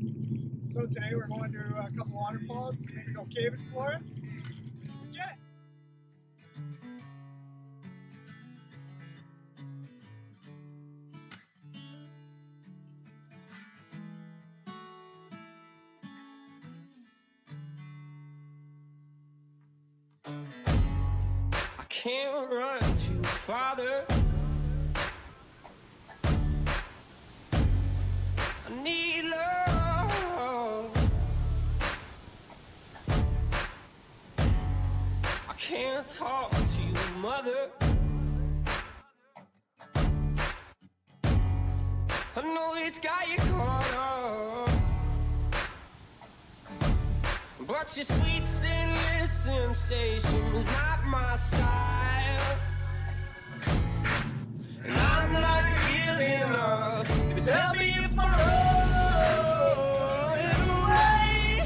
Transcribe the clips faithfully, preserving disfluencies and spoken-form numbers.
So today we're going to a couple waterfalls, maybe go cave exploring. Let's get it! I can't run too farther. I need love. I can't talk to you, mother. I know it's got you caught up, but your sweet sinless sensation is not my style. And I'm not giving up, but tell me if I'm running away.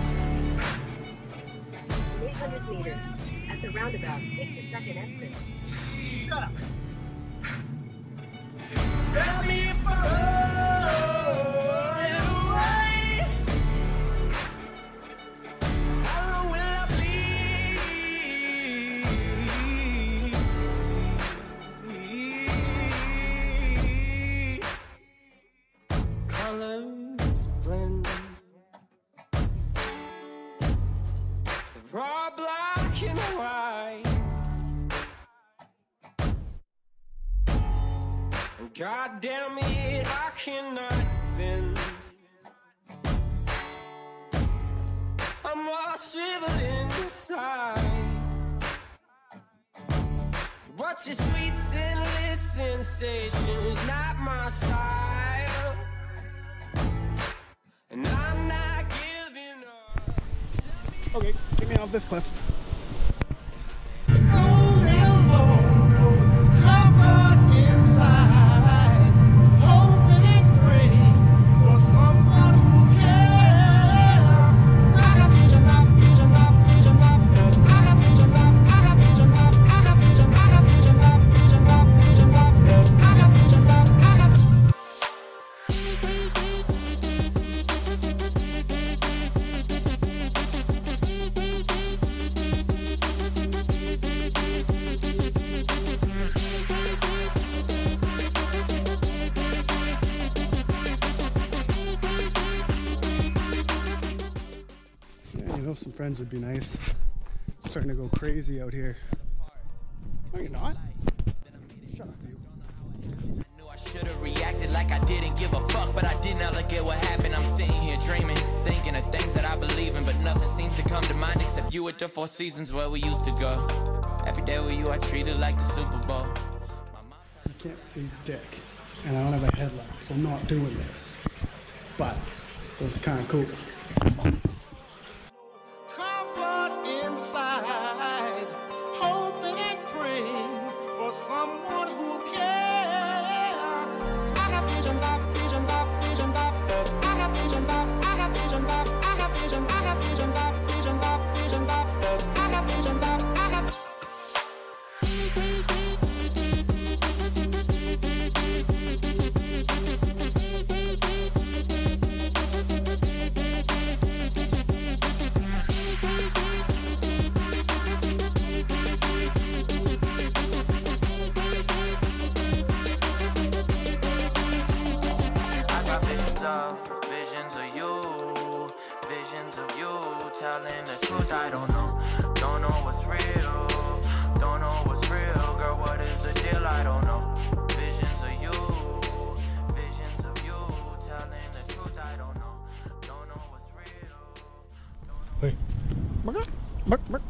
eight hundred meters. At the roundabout, take the second exit. Shut up! Tell me if I'm running away. How long will I bleed? Colors blend. They're all black and white. And God damn it, I cannot bend. I'm all shriveled inside, but your sweet sinless sensation is not my style. And I'm not giving up. Okay, get me off this cliff. You know, some friends would be nice. Starting to go crazy out here. No, you're not. Shut up, you. I knew I should have reacted like I didn't give a fuck, but I did not look at what happened. I'm sitting here dreaming, thinking of things that I believe in, but nothing seems to come to mind except you at the Four Seasons where we used to go. Every day with you, I treated like the Super Bowl. You can't see dick, and I don't have a headlamp, so I'm not doing this. But it was kind of cool. Inside, hoping and praying for someone who cares. I have visions of, visions of, visions of. I have visions of, I have visions of, I have visions, I have visions of, visions of, visions of. I have visions of, I have. Visions of you, visions of you, telling the truth. I don't know, don't know what's real, don't know what's real, girl. What is the deal? I don't know. Visions of you, visions of you, telling the truth. I don't know, don't know what's real. Hey,